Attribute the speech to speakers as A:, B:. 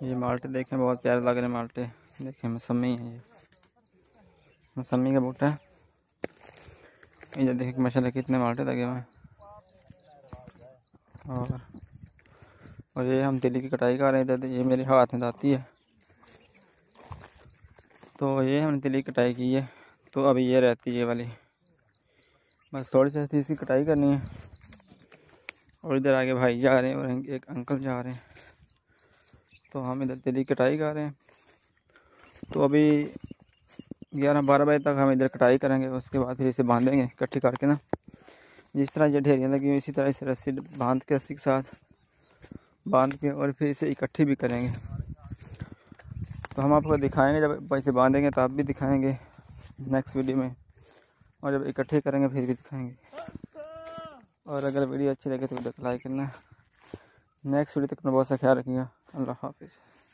A: ये माल्टे देखें बहुत प्यारे लग रहे हैं माल्टे। देखें मौसमी है, ये मौसमी का बूटा है। ये देखें माशाल्लाह कितने माल्टे लगे हुए हैं। और ये हम तिली की कटाई कर रहे थे। ये मेरे हाथ में दाती है, तो ये हमने तिली की कटाई की है। तो अभी ये रहती है वाली, बस थोड़ी सी रहती है, इसकी कटाई करनी है। और इधर आगे भाई जा रहे हैं और एक अंकल जा रहे हैं, तो हम इधर तिली की कटाई कर रहे हैं। तो अभी 11-12 बजे तक हम इधर कटाई करेंगे। उसके बाद फिर इसे बांधेंगे इकट्ठी करके ना। जिस तरह ये ढेरियाँ लगी हुई इसी तरह इसे रस्सी बांध के, रस्सी के साथ बांध के और फिर इसे इकट्ठी भी करेंगे। तो हम आपको दिखाएंगे, जब इसे बांधेंगे तब भी दिखाएंगे नेक्स्ट वीडियो में, और जब इकट्ठे करेंगे फिर भी दिखाएंगे। और अगर वीडियो अच्छी लगे तो वीडियो को लाइक करना। नेक्स्ट वीडियो तक अपना बहुत सा ख्याल रखिएगा। अल्लाह हाफिज़।